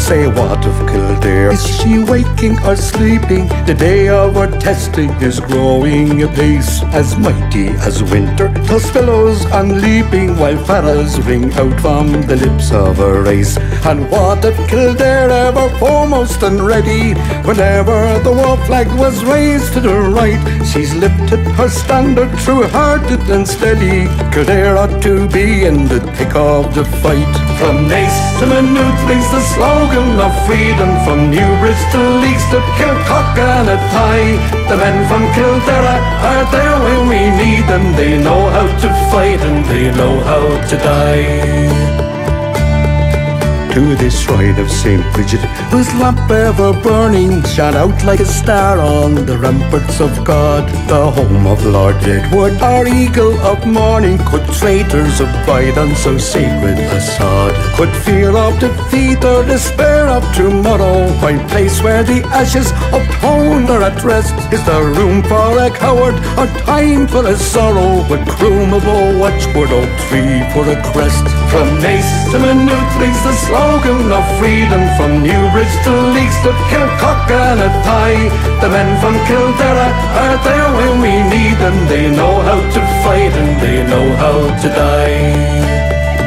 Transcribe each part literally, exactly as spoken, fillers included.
say what of Kildare? Is she waking or sleeping? The day of our testing is growing apace, as mighty as winter, toss billows and leaping, while farrows ring out from the lips of a race. And what of Kildare, ever foremost and ready, whenever the war flag was raised to the right, she's lifted her standard, true-hearted and steady. Kildare ought to be in the thick of the fight. From Naas to Maynooth rings the slogan of freedom, from Newbridge to Leaks to Kilcock and Athy. The men from Kildare are there when we need them. They know how to fight and they know how to die. To this shrine of Saint Bridget, whose lamp ever burning shone out like a star on the ramparts of God, the home of Lord Edward, our eagle of morning. Could traitors abide on so sacred a sod? Could fear of defeat or despair of tomorrow find place where the ashes of Tone are at rest? Is there room for a coward or time for a sorrow? Would Croom of a watchword or tree for a crest? From Naas to Maynooth rings the slogan of freedom, from Newbridge to Leaks to Kilcock and Athy. The men from Kildare are there when we need them. They know how to fight and they know how to die.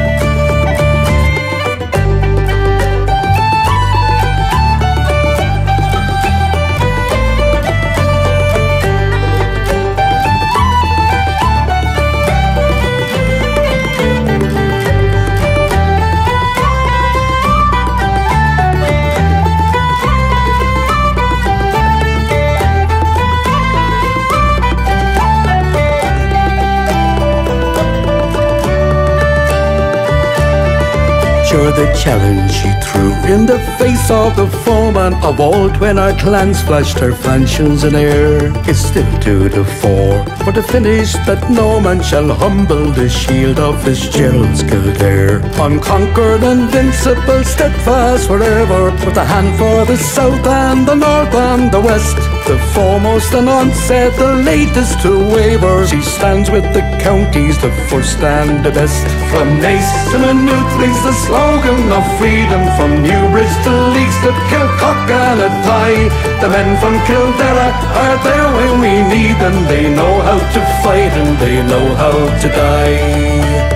Sure, the challenge she threw in the face of the foeman of old, when our clans flashed her falchions in air, is still to the fore. For the finish that no man shall humble the shield of Fitzgerald's Kildare. Unconquered, invincible, steadfast forever, with a hand for the south and the north and the west. The foremost and unsaid, the latest to waver, she stands with the counties, the first and the best. From Naas to Maynooth rings the slogan of freedom, from Newbridge to Leaks to Kilcock and Athy. The men from Kildare are there when we need them. They know how to fight and they know how to die.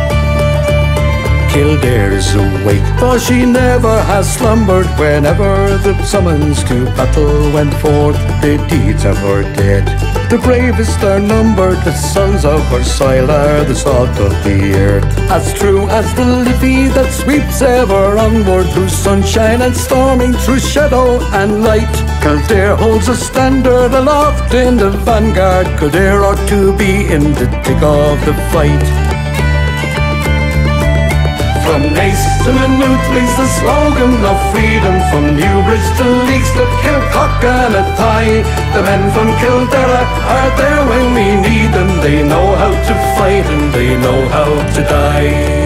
Kildare's awake, for she never has slumbered. Whenever the summons to battle went forth, the deeds of her dead, the bravest are numbered. The sons of her soil are the salt of the earth, as true as the Liffey that sweeps ever onward, through sunshine and storming, through shadow and light. Kildare holds a standard aloft in the vanguard. Kildare ought to be in the thick of the fight. From Naas to Maynooth rings the slogan of freedom, from Newbridge to Leaks to Kilcock and Athy. The men from Kildare are there when we need them. They know how to fight and they know how to die.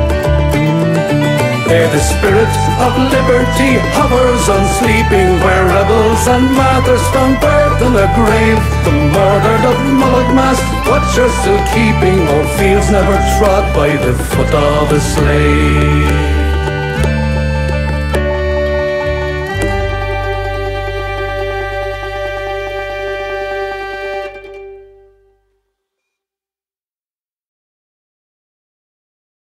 There the spirit of liberty hovers unsleeping, where rebels and martyrs found birth in a grave. The murdered of Mullaghmast watchers still keeping, o'er fields never trod by the foot of a slave.